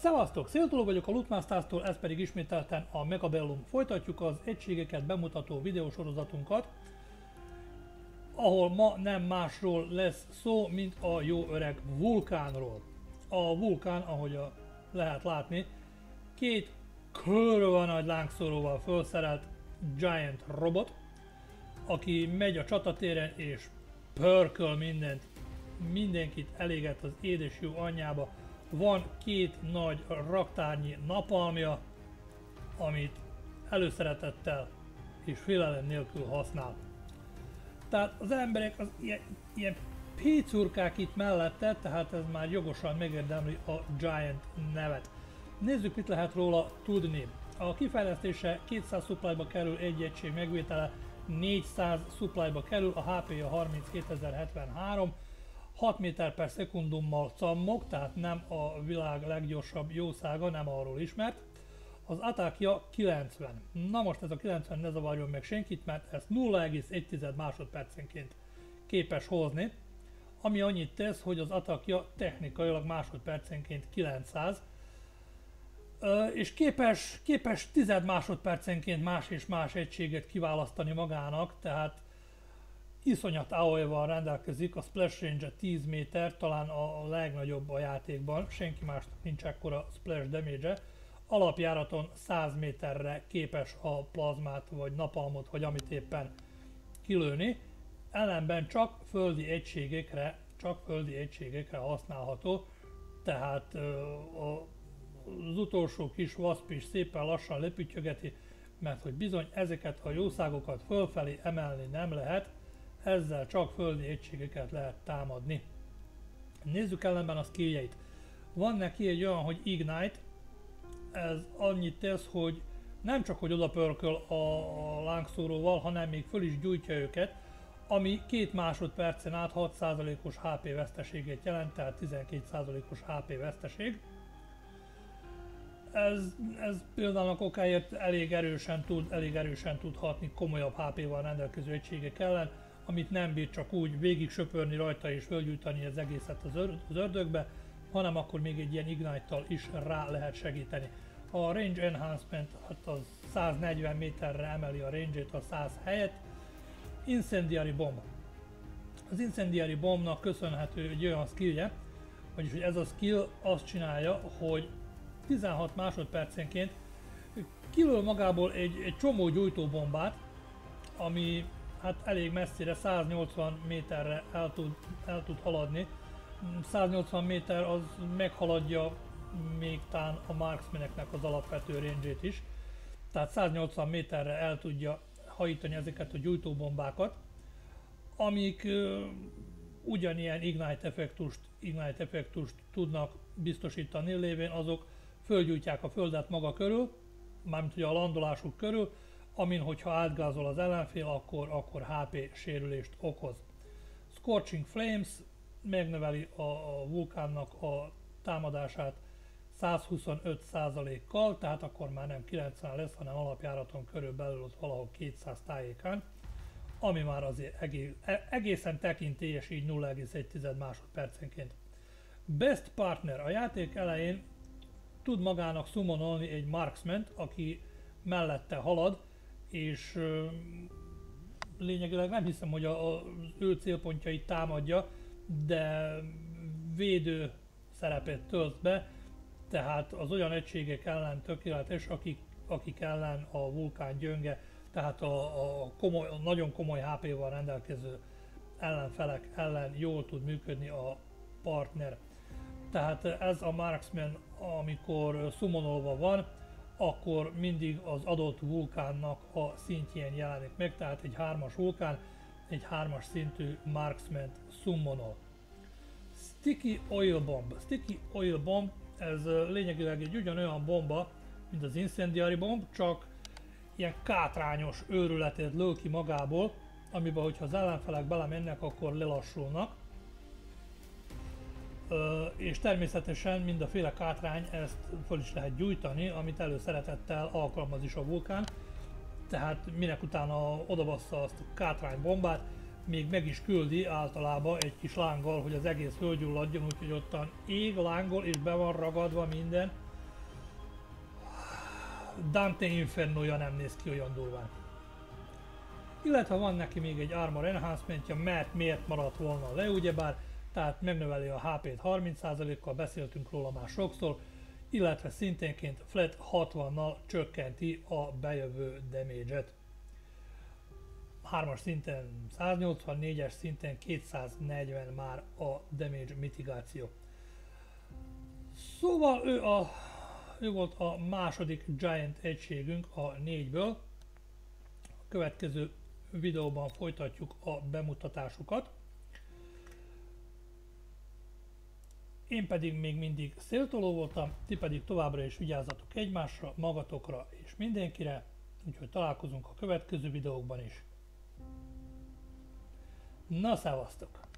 Szevasztok! Széltuló vagyok a Lootmasters-tól, ez pedig ismételten a Megabellum. Folytatjuk az egységeket bemutató videósorozatunkat, ahol ma nem másról lesz szó, mint a jó öreg vulkánról. A vulkán, ahogy lehet látni, két kurva nagy lángszóróval felszerelt giant robot, aki megy a csatatéren és pörköl mindenkit eléget az édes jó anyjába. Van két nagy raktárnyi napalmja, amit előszeretettel és félelem nélkül használ. Tehát az emberek az ilyen pécurkák itt mellette, tehát ez már jogosan megérdemli a Giant nevet. Nézzük, mit lehet róla tudni. A kifejlesztése 200 supplyba kerül, egy egység megvétele 400 supplyba kerül, a HP-ja 32073, 6 méter per szekundummal cammog, tehát nem a világ leggyorsabb jószága, nem arról ismert. Az attackja 90. Na most ez a 90 ne zavarjon meg senkit, mert ezt 0,1 másodpercenként képes hozni, ami annyit tesz, hogy az attackja technikailag másodpercenként 900, és képes 10 másodpercenként más és más egységet kiválasztani magának, tehát iszonyat AOE-val rendelkezik, a splash range 10 méter, talán a legnagyobb a játékban, senki másnak nincs ekkora splash damage-e. Alapjáraton 100 méterre képes a plazmát, vagy napalmot, vagy amit éppen kilőni, ellenben csak földi egységekre használható, tehát az utolsó kis wasp is szépen lassan lepüttyögeti, mert hogy bizony ezeket a jószágokat fölfelé emelni nem lehet, ezzel csak földi egységeket lehet támadni. Nézzük ellenben a skilljeit. Van neki egy olyan, hogy Ignite, ez annyit tesz, hogy nem csak hogy odapörköl a lángszóróval, hanem még föl is gyújtja őket, ami 2 másodpercen át 6%-os HP veszteséget jelent, tehát 12%-os HP veszteség. Ez például okáért elég erősen tud hatni komolyabb HP-val rendelkező egységek ellen, amit nem bír csak úgy végig söpörni rajta és fölgyújtani az egészet az ördögbe, hanem akkor még egy ilyen Ignite-tal is rá lehet segíteni. A Range Enhancement hát az 140 méterre emeli a range-ét a 100 helyett. Incendiary Bomb. Az Incendiary Bombnak köszönhető egy olyan skillje, vagyis hogy ez a skill azt csinálja, hogy 16 másodpercenként kilől magából egy csomó gyújtóbombát, ami hát elég messzire, 180 méterre el tud haladni. 180 méter az meghaladja még tán a marksmaneknek az alapvető range-ét is. Tehát 180 méterre el tudja hajítani ezeket a gyújtóbombákat, amik ugyanilyen Ignite effektust tudnak biztosítani, lévén azok fölgyújtják a földet maga körül, mármint ugye a landolásuk körül, amin hogyha átgázol az ellenfél, akkor HP sérülést okoz. Scorching Flames megnöveli a vulkánnak a támadását 125%-kal, tehát akkor már nem 90 lesz, hanem alapjáraton körülbelül ott valahol 200 tájékán, ami már azért egészen tekintélyes, így 0,1 másodpercenként. Best Partner. A játék elején tud magának summonolni egy marksment, aki mellette halad, és lényegileg nem hiszem, hogy az ő célpontjait támadja, de védő szerepet tölt be, tehát az olyan egységek ellen tökéletes, akik ellen a vulkán gyönge, tehát a nagyon komoly HP-val rendelkező ellenfelek ellen jól tud működni a partner. Tehát ez a marksman, amikor summonolva van, akkor mindig az adott vulkánnak a szintjén jelenik meg, tehát egy 3-as vulkán egy 3-as szintű marksman summonol. Sticky Oil Bomb. Sticky Oil Bomb, ez lényegileg egy ugyanolyan bomba, mint az Incendiary Bomb, csak ilyen kátrányos őrületet lő ki magából, amiben hogyha az ellenfelek belemennek, akkor lelassulnak. És természetesen mindaféle kátrány, ezt föl is lehet gyújtani, amit előszeretettel alkalmaz is a vulkán. Tehát minek utána odabassza azt a kátránybombát, még meg is küldi általában egy kis lánggal, hogy az egész fölgyulladjon, úgyhogy ottan ég, lángol és be van ragadva minden, Dante Infernoja nem néz ki olyan durván. Illetve van neki még egy Armor Enhancementja, mert miért maradt volna le ugyebár, tehát megnöveli a HP-t 30%-kal, beszéltünk róla már sokszor, illetve szinténként flat 60-nal csökkenti a bejövő damage-et. 3-as szinten 180, 4-es szinten 240 már a damage mitigáció. Szóval ő volt a második Giant egységünk a 4-ből. A következő videóban folytatjuk a bemutatásukat. Én pedig még mindig széltoló voltam, ti pedig továbbra is vigyázzatok egymásra, magatokra és mindenkire, úgyhogy találkozunk a következő videókban is. Na, szevasztok!